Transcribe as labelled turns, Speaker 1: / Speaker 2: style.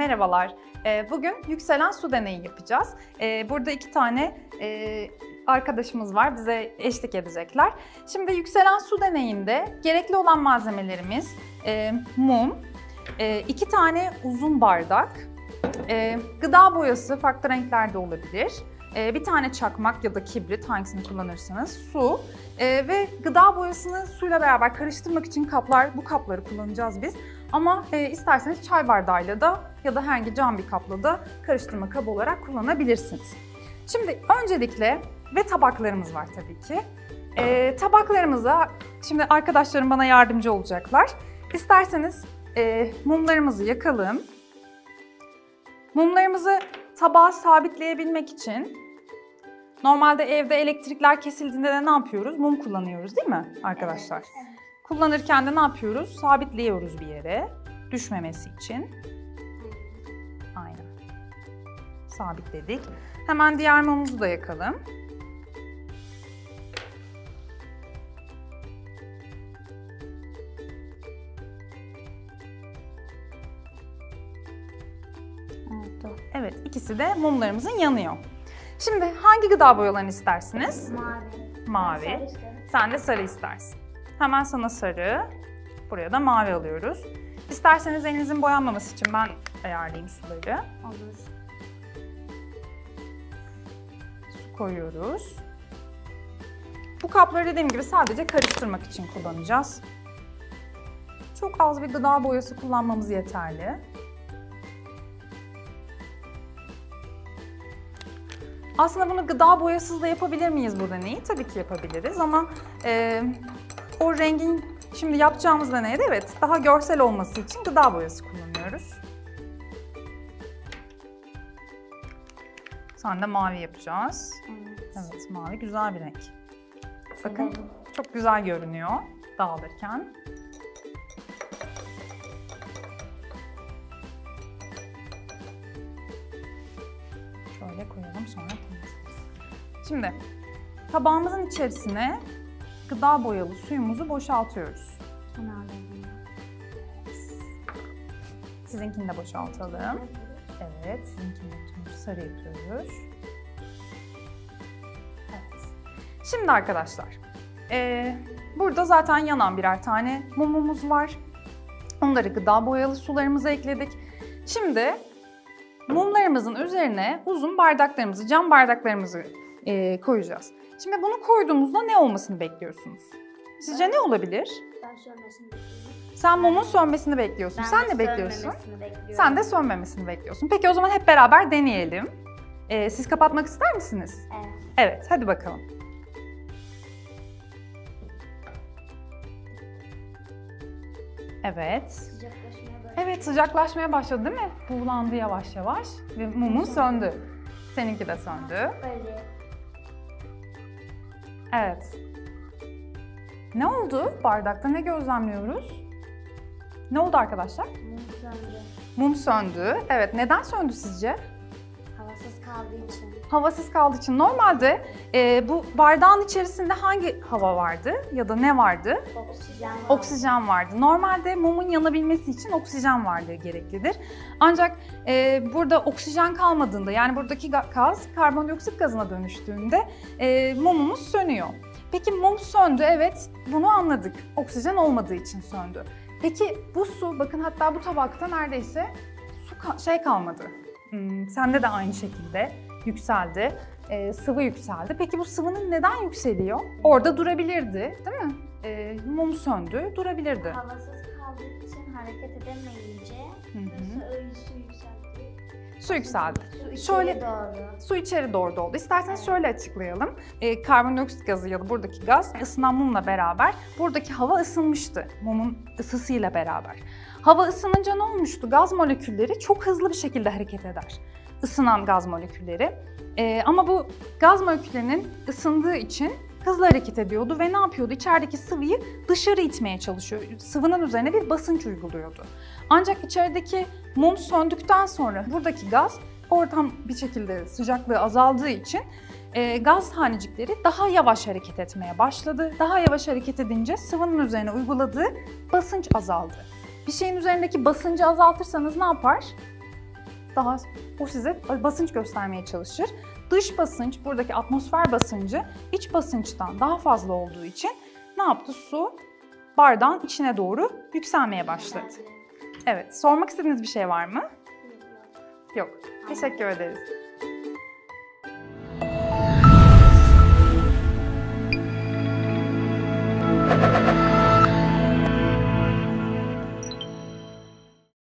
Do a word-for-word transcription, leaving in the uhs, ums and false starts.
Speaker 1: Merhabalar. Bugün yükselen su deneyi yapacağız. Burada iki tane arkadaşımız var, bize eşlik edecekler. Şimdi yükselen su deneyinde gerekli olan malzemelerimiz mum, iki tane uzun bardak, gıda boyası farklı renklerde olabilir, bir tane çakmak ya da kibrit, hangisini kullanırsanız, su ve gıda boyasını suyla beraber karıştırmak için kaplar, bu kapları kullanacağız biz. Ama e, isterseniz çay bardağıyla da ya da herhangi cam bir kapla da karıştırma kabı olarak kullanabilirsiniz. Şimdi öncelikle ve tabaklarımız var tabii ki. E, tabaklarımıza şimdi arkadaşlarım bana yardımcı olacaklar. İsterseniz e, mumlarımızı yakalım. Mumlarımızı tabağa sabitleyebilmek için normalde evde elektrikler kesildiğinde de ne yapıyoruz? Mum kullanıyoruz değil mi arkadaşlar? Evet, evet. Kullanırken de ne yapıyoruz? Sabitliyoruz bir yere, düşmemesi için. Aynen. Sabitledik. Hemen diğer mumumuzu da yakalım. Evet, ikisi de mumlarımızın yanıyor. Şimdi hangi gıda boyalarını istersiniz?
Speaker 2: Mavi.
Speaker 1: Mavi. Sen de sarı istersin. Hemen sana sarı, buraya da mavi alıyoruz. İsterseniz elinizin boyanmaması için ben ayarlayayım suları.
Speaker 2: Olur.
Speaker 1: Su koyuyoruz. Bu kapları dediğim gibi sadece karıştırmak için kullanacağız. Çok az bir gıda boyası kullanmamız yeterli. Aslında bunu gıda boyasız da yapabilir miyiz bu deneyi? Tabii ki yapabiliriz ama e, o rengin şimdi yapacağımız deneyde evet daha görsel olması için gıda boyası kullanıyoruz. Sonra da mavi yapacağız.
Speaker 2: Evet.
Speaker 1: Evet, mavi güzel bir renk. Bakın çok güzel görünüyor dağılırken. Şöyle koyalım sonra temizleriz. Şimdi tabağımızın içerisine gıda boyalı suyumuzu boşaltıyoruz. Sizinkini de boşaltalım. Evet, sizinkini de sarı yapıyoruz. Evet. Şimdi arkadaşlar, e, burada zaten yanan birer tane mumumuz var. Onları gıda boyalı sularımıza ekledik. Şimdi mumlarımızın üzerine uzun bardaklarımızı, cam bardaklarımızı e, koyacağız. Şimdi bunu koyduğumuzda ne olmasını bekliyorsunuz? Sizce ne olabilir?
Speaker 2: Ben sönmesini bekliyorum.
Speaker 1: Sen mumun sönmesini bekliyorsun.
Speaker 2: Ben
Speaker 1: Sen
Speaker 2: de
Speaker 1: ne bekliyorsun?
Speaker 2: sönmemesini bekliyorum.
Speaker 1: Sen de sönmemesini bekliyorsun. Peki o zaman hep beraber deneyelim. Ee, siz kapatmak ister misiniz?
Speaker 2: Evet.
Speaker 1: Evet, hadi bakalım. Evet.
Speaker 2: Sıcaklaşmaya başladı.
Speaker 1: Evet, sıcaklaşmaya başladı değil mi? Buğulandı yavaş yavaş ve mumun söndü. Seninki de söndü.
Speaker 2: Böyle.
Speaker 1: Evet. Ne oldu? Bardakta ne gözlemliyoruz? Ne oldu arkadaşlar?
Speaker 2: Mum söndü.
Speaker 1: Mum söndü. Evet, neden söndü sizce?
Speaker 2: Havasız kaldığı için.
Speaker 1: Havasız kaldığı için. Normalde e, bu bardağın içerisinde hangi hava vardı ya da ne vardı?
Speaker 2: Oksijen var.
Speaker 1: Oksijen vardı. Normalde mumun yanabilmesi için oksijen varlığı gereklidir. Ancak e, burada oksijen kalmadığında, yani buradaki gaz karbondioksit gazına dönüştüğünde e, mumumuz sönüyor. Peki mum söndü, evet, bunu anladık. Oksijen olmadığı için söndü. Peki bu su, bakın hatta bu tabakta neredeyse su ka şey kalmadı. Hmm, sende de aynı şekilde yükseldi, e, sıvı yükseldi. Peki bu sıvının neden yükseliyor? Orada durabilirdi, değil mi? E, mum söndü, durabilirdi.
Speaker 2: Havasız kaldığı için hareket edemeyince
Speaker 1: Hı hı.
Speaker 2: öyle su yükseldi.
Speaker 1: Su yükseldi.
Speaker 2: Su içeri
Speaker 1: Şöyle,
Speaker 2: doğru.
Speaker 1: Su içeri doğru doldu. İsterseniz
Speaker 2: Evet.
Speaker 1: şöyle açıklayalım. E, karbondioksit gazı ya da buradaki gaz ısınan mumla beraber buradaki hava ısınmıştı mumun ısısıyla beraber. Hava ısınınca ne olmuştu? Gaz molekülleri çok hızlı bir şekilde hareket eder. Isınan gaz molekülleri. E, ama bu gaz moleküllerinin ısındığı için hızlı hareket ediyordu ve ne yapıyordu? İçerideki sıvıyı dışarı itmeye çalışıyor. Sıvının üzerine bir basınç uyguluyordu. Ancak içerideki mum söndükten sonra buradaki gaz ortam bir şekilde sıcaklığı azaldığı için e, gaz tanecikleri daha yavaş hareket etmeye başladı. Daha yavaş hareket edince sıvının üzerine uyguladığı basınç azaldı. Bir şeyin üzerindeki basıncı azaltırsanız ne yapar? daha o size basınç göstermeye çalışır. Dış basınç, buradaki atmosfer basıncı iç basınçtan daha fazla olduğu için ne yaptı? Su bardağın içine doğru yükselmeye başladı. Evet, sormak istediğiniz bir şey var mı? Yok. Teşekkür ederiz.